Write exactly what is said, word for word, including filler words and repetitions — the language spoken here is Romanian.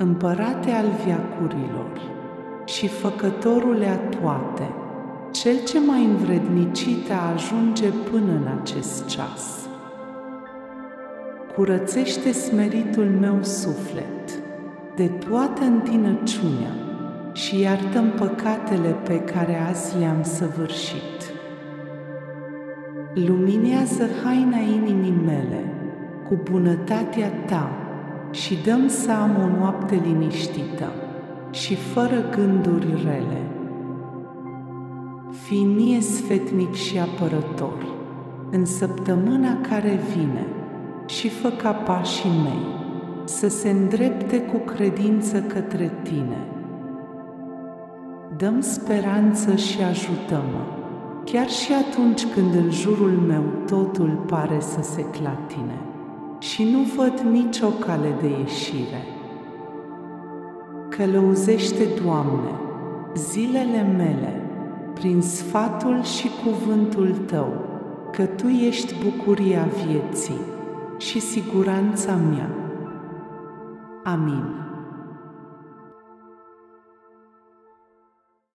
Împărate al veacurilor și făcătorule a toate, cel ce m-a învrednicit a ajunge până în acest ceas. Curățește smeritul meu suflet de toată întinăciunea și iartă-mi păcatele pe care azi le-am săvârșit. Luminează haina inimii mele cu bunătatea ta și dă-mi să am o noapte liniștită și fără gânduri rele. Fii mie sfetnic și apărător în săptămâna care vine și fă ca pașii mei să se îndrepte cu credință către tine. Dă-mi speranță și ajută-mă, chiar și atunci când în jurul meu totul pare să se clatine și nu văd nicio cale de ieșire. Călăuzește, Doamne, zilele mele prin sfatul și cuvântul Tău, că Tu ești bucuria vieții și siguranța mea. Amin.